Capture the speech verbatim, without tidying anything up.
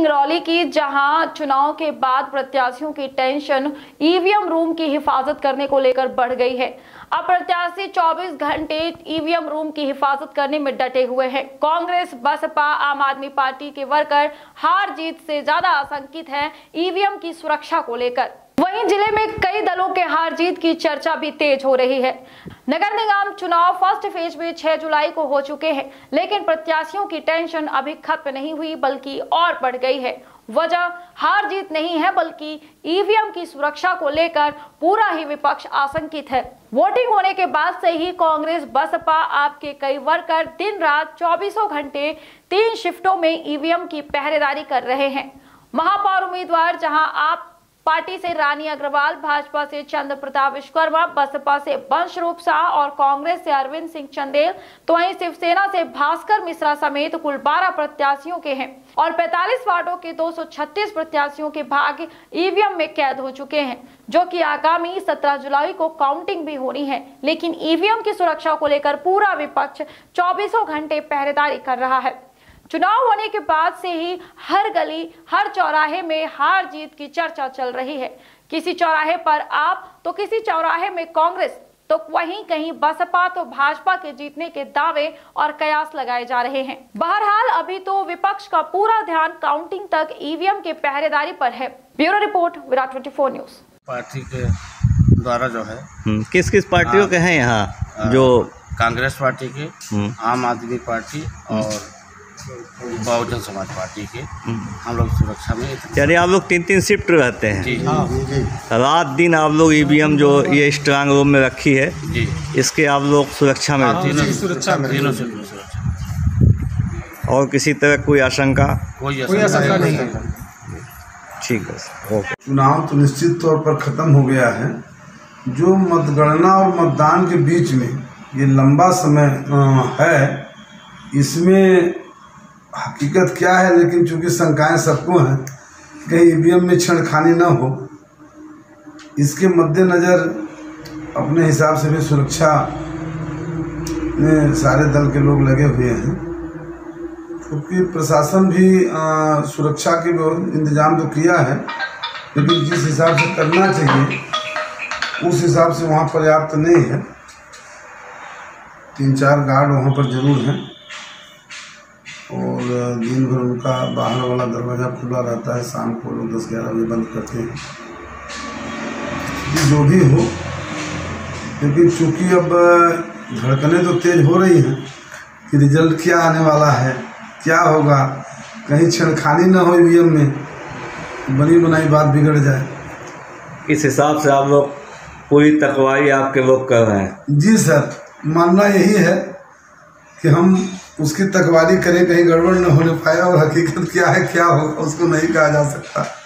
सिंगरौली की, जहां चुनाव के बाद प्रत्याशियों की टेंशन ईवीएम रूम की हिफाजत करने को लेकर बढ़ गई है। अब प्रत्याशी चौबीस घंटे ईवीएम रूम की हिफाजत करने में डटे हुए हैं। कांग्रेस, बसपा, आम आदमी पार्टी के वर्कर हार जीत से ज्यादा आशंकित हैं ईवीएम की सुरक्षा को लेकर। वहीं जिले में कई दलों के हार जीत की चर्चा भी तेज हो रही है। नगर निगम चुनाव फर्स्ट फेज में छह जुलाई को हो चुके हैं, लेकिन प्रत्याशियों की टेंशन अभी खत्म नहीं हुई बल्कि और बढ़ गई है। वजह हार जीत नहीं है बल्कि ईवीएम की सुरक्षा को लेकर पूरा ही विपक्ष आशंकित है। वोटिंग होने के बाद से ही कांग्रेस, बसपा, आप के कई वर्कर दिन रात चौबीसों घंटे तीन शिफ्टों में ईवीएम की पहरेदारी कर रहे हैं। महापौर उम्मीदवार जहां आप पार्टी से रानी अग्रवाल, भाजपा से चंद्र प्रताप विश्वकर्मा, बसपा से वंशरूप शाह और कांग्रेस से अरविंद सिंह चंदेल, तो वहीं शिवसेना से भास्कर मिश्रा समेत कुल बारह प्रत्याशियों के हैं और पैंतालीस वार्डों के दो सौ छत्तीस प्रत्याशियों के भाग्य ईवीएम में कैद हो चुके हैं, जो कि आगामी सत्रह जुलाई को काउंटिंग भी होनी है। लेकिन ईवीएम की सुरक्षा को लेकर पूरा विपक्ष चौबीसों घंटे पहरेदारी कर रहा है। चुनाव होने के बाद से ही हर गली, हर चौराहे में हार जीत की चर्चा चल रही है। किसी चौराहे पर आप तो किसी चौराहे में कांग्रेस, तो वहीं कहीं बसपा तो भाजपा के जीतने के दावे और कयास लगाए जा रहे हैं। बहरहाल अभी तो विपक्ष का पूरा ध्यान काउंटिंग तक ईवीएम के पहरेदारी पर है। ब्यूरो रिपोर्ट, विराट चौबीस न्यूज। पार्टी के द्वारा जो है किस किस पार्टियों के हैं यहाँ? जो कांग्रेस पार्टी के, आम आदमी पार्टी और बहुजन समाज पार्टी के हम लोग सुरक्षा में। यानी आप लोग तीन तीन शिफ्ट रहते हैं? जी जी। रात दिन आप लोग ईवीएम जो ये स्ट्रांग रूम में रखी है जी, इसके आप लोग सुरक्षा में तीनों सुरक्षा में तीनों सुरक्षा। और किसी तरह कोई आशंका कोई आशंका नहीं है। ठीक है, ओके। चुनाव तो निश्चित तौर पर खत्म हो गया है। जो मतगणना और मतदान के बीच में ये लंबा समय है, इसमें हकीकत क्या है, लेकिन चूंकि शंकाएं सबको हैं कहीं ईवीएम में छेड़खानी न हो, इसके मद्देनज़र अपने हिसाब से भी सुरक्षा में सारे दल के लोग लगे हुए हैं। क्योंकि प्रशासन भी आ, सुरक्षा के इंतजाम तो किया है, लेकिन जिस हिसाब से करना चाहिए उस हिसाब से वहाँ पर्याप्त नहीं है। तीन चार गार्ड वहाँ पर जरूर हैं और दिन भर उनका बाहर वाला दरवाज़ा खुला रहता है। शाम को लोग दस ग्यारह बजे बंद करते हैं। जो भी हो, लेकिन चूँकि अब धड़कनें तो तेज हो रही हैं कि रिजल्ट क्या आने वाला है, क्या होगा, कहीं छेड़खानी न हो ईवीएम में, बनी बनाई बात बिगड़ जाए। इस हिसाब से आप लोग पूरी तकवारी आपके लोग कर रहे हैं? जी सर, मानना यही है कि हम उसकी तकवारी करें, कहीं गड़बड़ न होने पाए, और हकीकत क्या है क्या होगा उसको नहीं कहा जा सकता।